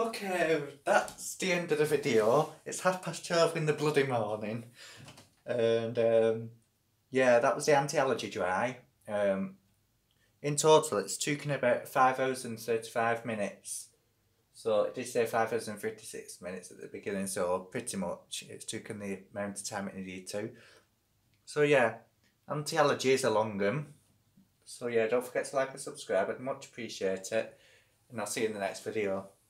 Okay, that's the end of the video. It's 12:30 in the bloody morning. And yeah, that was the anti-allergy dry. In total, it's taken about 5 hours and 35 minutes. So it did say 5 hours and 56 minutes at the beginning, so pretty much it's taken the amount of time it needed to. So yeah, anti-allergy is a long one. So yeah, don't forget to like and subscribe, I'd much appreciate it. And I'll see you in the next video.